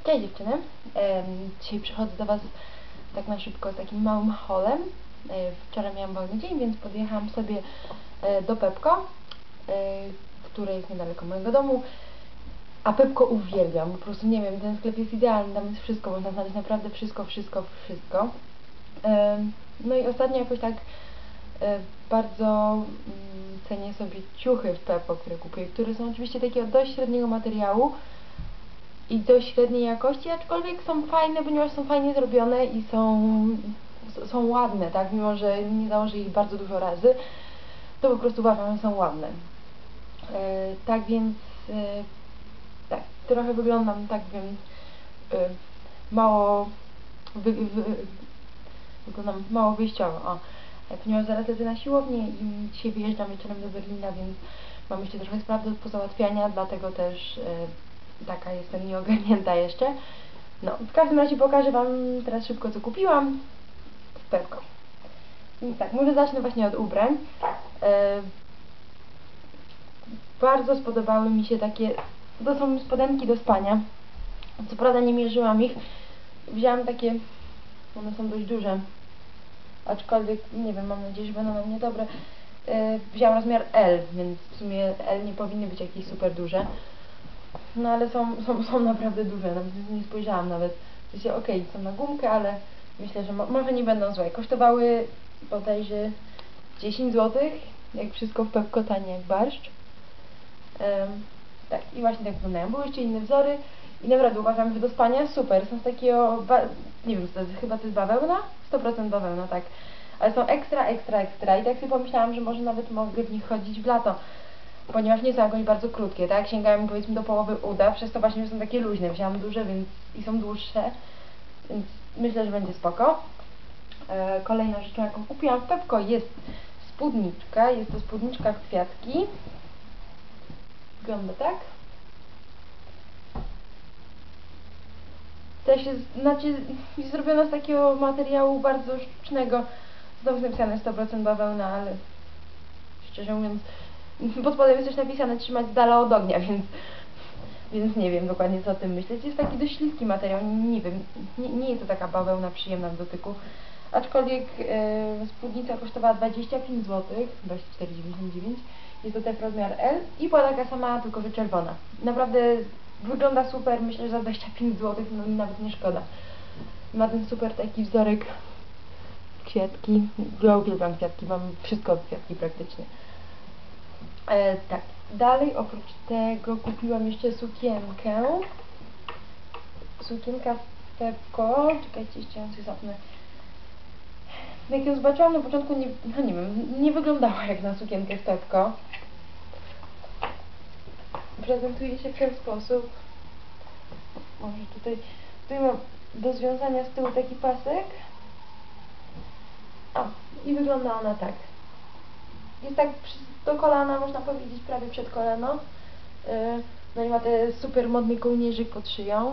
Cześć dziewczyny, dzisiaj przychodzę do Was tak na szybko z takim małym haulem. Wczoraj miałam wolny dzień, więc podjechałam sobie do Pepco, które jest niedaleko mojego domu. A Pepco uwielbiam, po prostu nie wiem, ten sklep jest idealny, tam jest wszystko, można znaleźć naprawdę wszystko. No i ostatnio jakoś tak bardzo cenię sobie ciuchy w Pepco, które kupuję, które są oczywiście takiego dość średniego materiału i dość średniej jakości, aczkolwiek są fajne, ponieważ są fajnie zrobione i są ładne, tak? Mimo że nie założę ich bardzo dużo razy, to po prostu uważam, że są ładne. Tak więc tak, trochę wyglądam, tak wiem, wyglądam mało wyjściowo, ponieważ zaraz lecę na siłownię i dzisiaj wyjeżdżam wieczorem do Berlina, więc mam jeszcze trochę spraw do pozałatwiania, dlatego też taka jestem nieogarnięta jeszcze. No, w każdym razie pokażę Wam teraz szybko, co kupiłam w Pepco. I tak, może zacznę właśnie od ubrań. Bardzo spodobały mi się takie, to są spodenki do spania. Co prawda nie mierzyłam ich. Wzięłam takie, one są dość duże, aczkolwiek nie wiem, mam nadzieję, że będą na mnie dobre. Wzięłam rozmiar L, więc w sumie L nie powinny być jakieś super duże. No ale są naprawdę duże, nawet nie spojrzałam nawet. W sensie okej, są na gumkę, ale myślę, że może nie będą złe. Kosztowały bodajże 10 zł, jak wszystko w Pepco tanie jak barszcz. Tak, i właśnie tak wyglądają. Były jeszcze inne wzory i naprawdę uważam, że do spania super. Są z takiego, nie wiem, chyba to jest bawełna? 100% bawełna, tak. Ale są ekstra. I tak sobie pomyślałam, że może nawet mogę w nich chodzić w lato, ponieważ nie są jakoś bardzo krótkie, tak? Sięgają powiedzmy do połowy uda, przez to właśnie, że są takie luźne. Wzięłam duże, więc i są dłuższe, więc myślę, że będzie spoko. Kolejną rzeczą, jaką kupiłam w Pepco, jest spódniczka. Jest to spódniczka w kwiatki. Wygląda tak. Też jest, jest zrobiona z takiego materiału bardzo sztucznego. Znowu jest napisane 100% bawełna, ale szczerze mówiąc, pod spodem jest też napisane trzymać z dala od ognia, więc nie wiem dokładnie, co o tym myśleć. Jest taki dość śliski materiał, nie wiem, nie jest to taka bawełna przyjemna w dotyku. Aczkolwiek spódnica kosztowała 25 zł, 24,99. Jest to też rozmiar L i była taka sama, tylko że czerwona. Naprawdę wygląda super, myślę, że za 25 zł no mi nawet nie szkoda. Ma ten super taki wzorek kwiatki. Ja uwielbiam kwiatki, mam wszystko od kwiatki praktycznie. Tak, dalej oprócz tego kupiłam jeszcze sukienkę. Sukienka w Pepco. Czekajcie, jeszcze ją sobie zapnę. Jak ją zobaczyłam na początku, nie wyglądała jak na sukienkę z Pepco. Prezentuje się w ten sposób. Może tutaj mam do związania z tyłu taki pasek. I wygląda ona tak. Jest tak do kolana, można powiedzieć, prawie przed kolano. No i ma te super modny kołnierzyk pod szyją.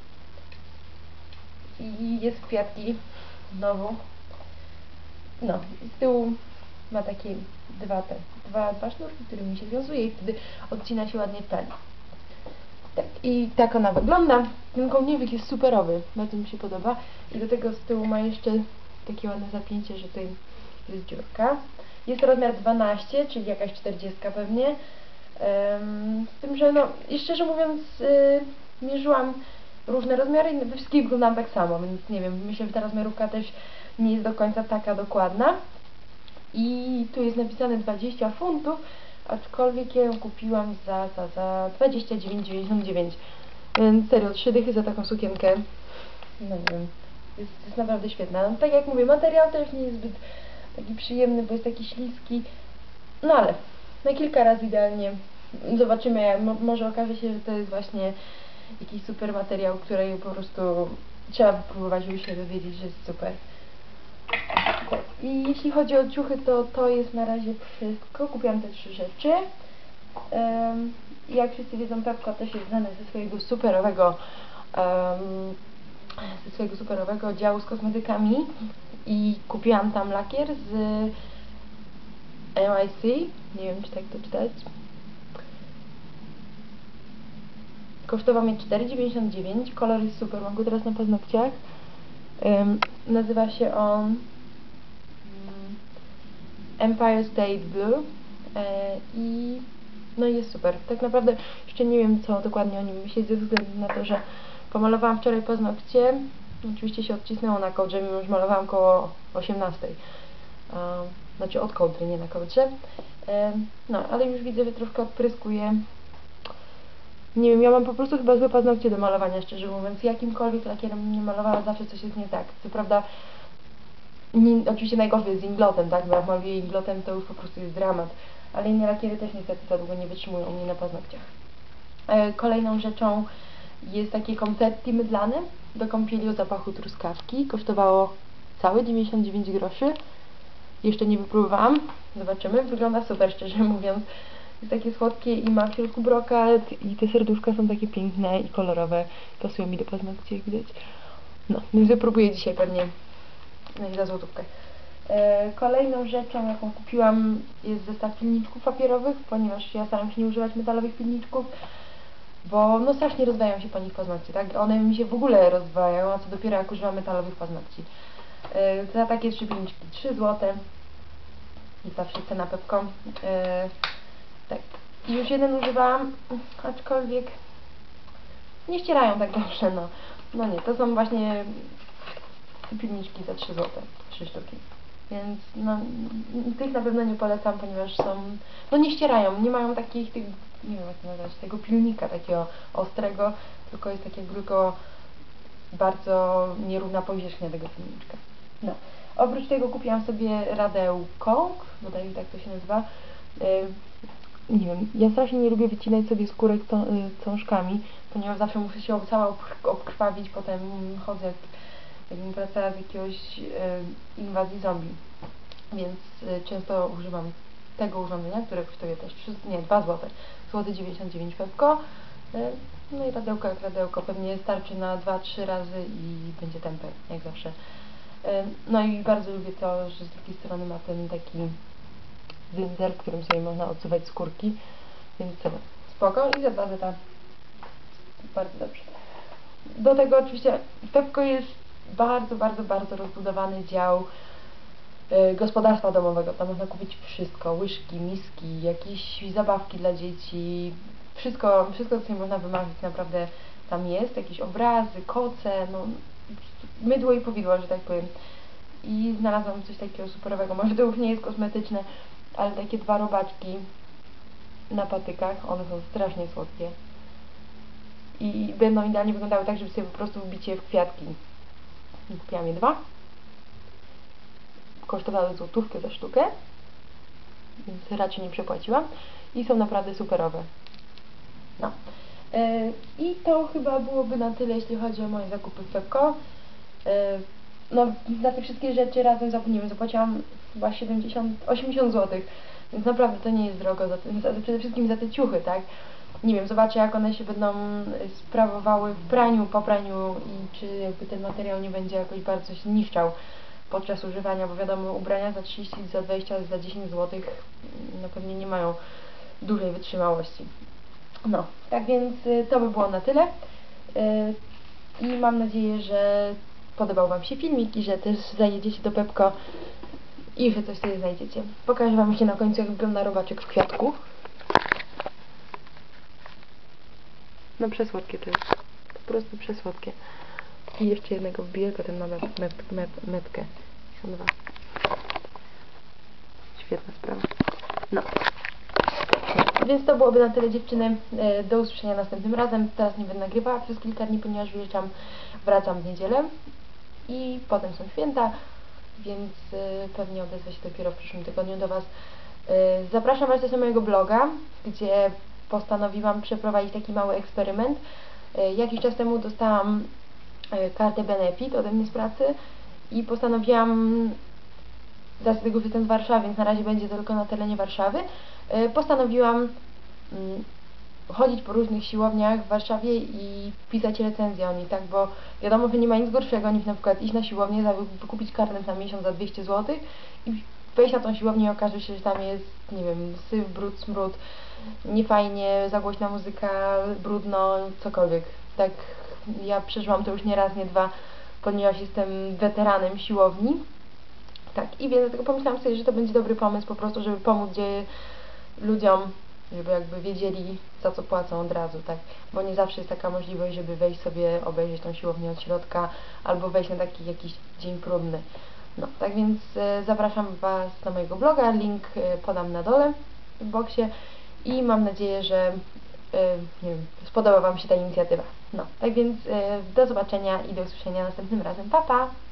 I jest kwiatki znowu. No, z tyłu ma takie dwa sznurki, którymi się wiązuje i wtedy odcina się ładnie w talii. Tak, i tak ona wygląda. Ten kołnierzyk jest superowy, bardzo mi się podoba. I do tego z tyłu ma jeszcze takie ładne zapięcie, że tutaj jest dziurka. Jest to rozmiar 12, czyli jakaś 40 pewnie. Z tym, że no, i szczerze mówiąc, mierzyłam różne rozmiary i we wszystkich wyglądam tak samo, więc nie wiem, myślę, że ta rozmiarówka też nie jest do końca taka dokładna. I tu jest napisane 20 funtów, aczkolwiek ja ją kupiłam za 29,99. Więc serio, 3 dychy za taką sukienkę. No nie wiem, jest naprawdę świetna. No, tak jak mówię, materiał też nie jest zbyt taki przyjemny, bo jest taki śliski. No ale na kilka razy idealnie. Zobaczymy, może okaże się, że to jest właśnie jakiś super materiał, który po prostu trzeba wypróbować, żeby się dowiedzieć, że jest super. Tak. I jeśli chodzi o ciuchy, to jest na razie wszystko. Kupiłam te 3 rzeczy. Jak wszyscy wiedzą, Pepco też jest znane ze swojego superowego działu z kosmetykami i kupiłam tam lakier z MIC, nie wiem, czy tak to czytać. Kosztował mnie 4,99. Kolor jest super, mam go teraz na paznokciach. Nazywa się on Empire State Blue i no jest super. Tak naprawdę jeszcze nie wiem, co dokładnie o nim myśleć, ze względu na to, że pomalowałam wczoraj paznokcie. Oczywiście się odcisnęło na kołdrze, mimo że malowałam koło 18. Znaczy od kołdry, nie na kołdrze. No, ale już widzę, że troszkę odpryskuje. Nie wiem, ja mam po prostu chyba złe paznokcie do malowania, szczerze mówiąc. Jakimkolwiek lakierem nie malowała, zawsze coś jest nie tak. Co prawda, oczywiście najgorsze jest z inglotem, tak? Bo jak maluję inglotem, to już po prostu jest dramat. Ale inne lakiery też niestety za długo nie wytrzymują u mnie na paznokciach. Kolejną rzeczą jest takie konfetti mydlane do kąpieli o zapachu truskawki. Kosztowało całe 99 groszy. Jeszcze nie wypróbowałam. Zobaczymy. Wygląda super, szczerze mówiąc. Jest takie słodkie i ma w środku brokat i te serduszka są takie piękne i kolorowe. Pasują mi do paznokci, jak widać. No, więc wypróbuję dzisiaj pewnie za złotówkę. Kolejną rzeczą, jaką kupiłam, jest zestaw pilniczków papierowych, ponieważ ja staram się nie używać metalowych pilniczków, bo no strasznie rozwajają się po nich paznokcie, tak? One mi się w ogóle rozwajają, a co dopiero jak używam metalowych paznokci. Za takie 3 pilniczki 3 zł. I zawsze cena Pepko. Tak. I już jeden używałam, aczkolwiek nie ścierają tak dobrze, no. No nie, to są właśnie pilniczki za 3 zł, 3 sztuki. Więc no, tych na pewno nie polecam, ponieważ są, no nie ścierają, nie mają takich, nie wiem jak to nazwać, tego pilnika takiego ostrego, tylko jest takie tylko bardzo nierówna powierzchnia tego pilniczka. No. Oprócz tego kupiłam sobie radełko, bodaj tak to się nazywa. Nie wiem, ja strasznie nie lubię wycinać sobie skórek cążkami, ponieważ zawsze muszę się cała obkrwawić, potem chodzę jakbym wracała z jakiegoś inwazji zombie. Więc często używam tego urządzenia, które kosztuje też 2 zł. Złoty 99 Pepko. No i radełko jak radełko. Pewnie starczy na 2-3 razy i będzie temper, jak zawsze. No i bardzo lubię to, że z drugiej strony ma ten taki dzyndzel, którym sobie można odsuwać skórki. Więc spoko. I za 2 zł. Bardzo dobrze. Do tego oczywiście w Pepko jest bardzo rozbudowany dział gospodarstwa domowego. Tam można kupić wszystko, łyżki, miski, jakieś zabawki dla dzieci, wszystko co sobie można wymarzyć, naprawdę tam jest, jakieś obrazy, koce, no, mydło i powidło, że tak powiem. I znalazłam coś takiego superowego, może to już nie jest kosmetyczne, ale takie 2 robaczki na patykach, one są strasznie słodkie. I będą idealnie wyglądały tak, żeby sobie po prostu wbić je w kwiatki. Kupiłam je 2. Kosztowały złotówkę za sztukę, więc raczej nie przepłaciłam. I są naprawdę superowe. No. I to chyba byłoby na tyle, jeśli chodzi o moje zakupy w Pepko. No, za te wszystkie rzeczy razem zapłaciłam chyba 80 zł. Więc naprawdę to nie jest drogo. Przede wszystkim za te ciuchy, tak? Nie wiem, zobaczę jak one się będą sprawowały w praniu, po praniu i czy jakby ten materiał nie będzie jakoś bardzo się niszczał podczas używania, bo wiadomo, ubrania za 30, za 20, za 10 zł no pewnie nie mają dużej wytrzymałości. No, tak więc to by było na tyle i mam nadzieję, że podobał Wam się filmik i że też zajedziecie do Pepko i że coś sobie znajdziecie. Pokażę Wam się na końcu, jak wygląda robaczek w kwiatku. No przesłodkie to jest. Po prostu przesłodkie. I jeszcze jednego wbiję, tylko ten ma metkę. Są 2. Świetna sprawa. No. Więc to byłoby na tyle, dziewczyny. Do usłyszenia następnym razem. Teraz nie będę nagrywała przez kilka dni, ponieważ wyjeżdżam, wracam w niedzielę. I potem są święta, więc pewnie odezwę się dopiero w przyszłym tygodniu do Was. Zapraszam Was też na mojego bloga, gdzie postanowiłam przeprowadzić taki mały eksperyment. Jakiś czas temu dostałam kartę benefit ode mnie z pracy i postanowiłam, z racji tego, że jestem z Warszawy, więc na razie będzie to tylko na terenie Warszawy, postanowiłam chodzić po różnych siłowniach w Warszawie i pisać recenzje o nich, tak, bo wiadomo, że nie ma nic gorszego niż na przykład iść na siłownię, wykupić karnet na miesiąc za 200 zł i wejść na tą siłownię i okaże się, że tam jest, nie wiem, syf, brud, smród, niefajnie, za głośna muzyka, brudno, cokolwiek. Tak, ja przeżyłam to już nie raz, nie dwa, ponieważ jestem weteranem siłowni. Tak, i więc dlatego pomyślałam sobie, że to będzie dobry pomysł po prostu, żeby pomóc ludziom, żeby jakby wiedzieli, za co płacą od razu, tak? Bo nie zawsze jest taka możliwość, żeby wejść sobie, obejrzeć tą siłownię od środka, albo wejść na taki jakiś dzień próbny. No, tak więc zapraszam Was na mojego bloga, link podam na dole w boksie i mam nadzieję, że nie wiem, spodoba Wam się ta inicjatywa. No, tak więc do zobaczenia i do usłyszenia następnym razem. Pa, pa!